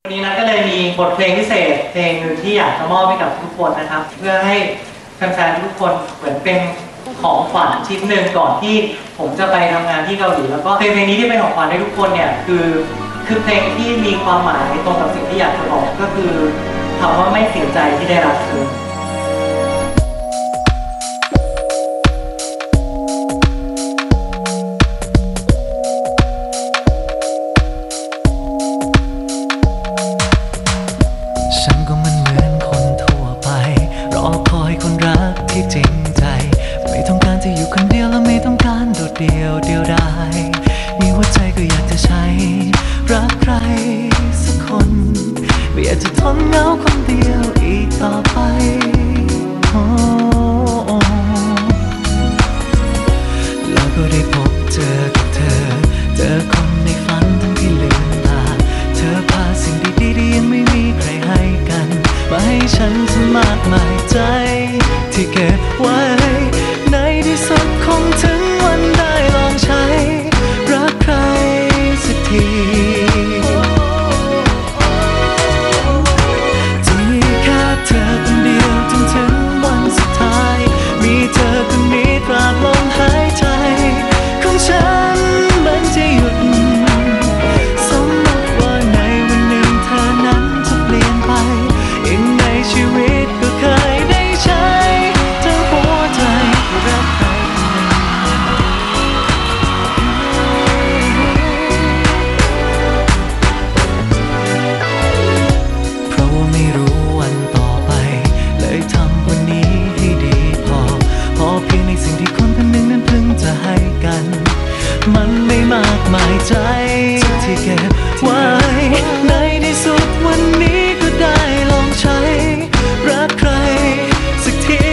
วันนี้นะก็เลยมีบทเพลงพิเศษเพลงหนึ่งที่อยากจะมอบให้กับทุกคนนะครับเพื่อให้แฟนๆทุกคนเหมือนเป็นของขวัญชิ้นหนึ่งก่อนที่ผมจะไปทำงานที่เกาหลีแล้วก็เพลงนี้ที่เป็นของขวัญให้ทุกคนเนี่ยคือเพลงที่มีความหมายตรงกับสิ่งที่อยากจะบอกก็คือคำว่าไม่เสียใจที่ได้รักเธอฉันก็เหมือนคนทั่วไปรอคอยคนรักที่จริงใจไม่ต้องการจะอยู่คนเดียวและไม่ต้องการโดดเดี่ยวดายมีหัวใจก็อยากจะใช้รักใครสักคนไม่อยากจะทนเหงาคนเดียวอีกต่อไปแล้วก็ได้พบเจอกับเธอเจอคนในฝันทั้งที่ลืมตาเธอพาสิ่งดีๆที่ยังไม่มีใครให้กันมาให้ฉันซะมากมายใจที่เก็บไว้ในที่สุดคงถึงวันได้ลองใช้รักใครสักทีจะมีแค่เธอคนเดียวจนถึงวันสุดท้ายมีเธอคนนี้ตราบลมหายใจของฉันมันจะหยุดสมมติว่าในวันหนึ่งเธอนั้นจะเปลี่ยนไปอีกในชีวิตก็เคยได้ใช้ทั้งหัวใจรักใครเพราะว่าไม่รู้วันต่อไปเลยทำวันนี้ให้ดีพอเพียงในสิ่งที่คนคนหนึ่งนั้นเพิ่งจะให้กันมันไม่มากมายใจที่เก็บไว้ในที่สุดวันนี้ก็ได้ลองใช้รักใครสักที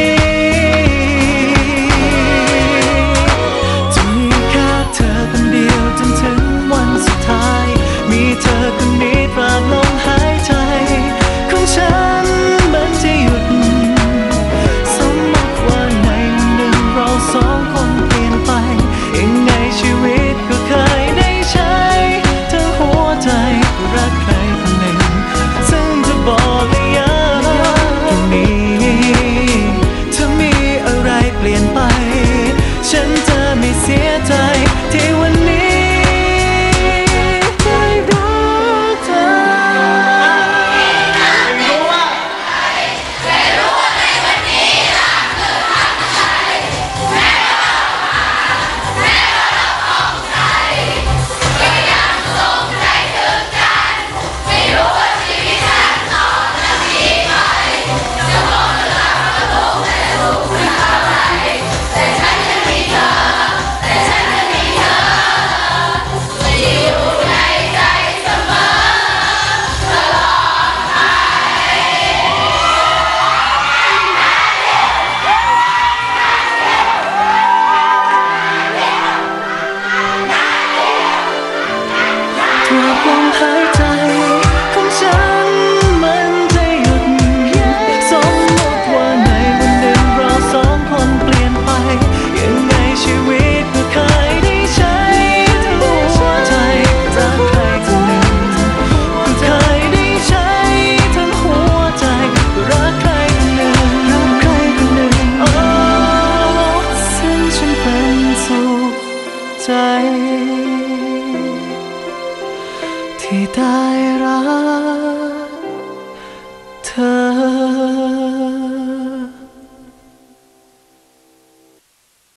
จะมีแค่เธอคนเดียวจนถึงวันสุดท้ายมีเธอคนนี้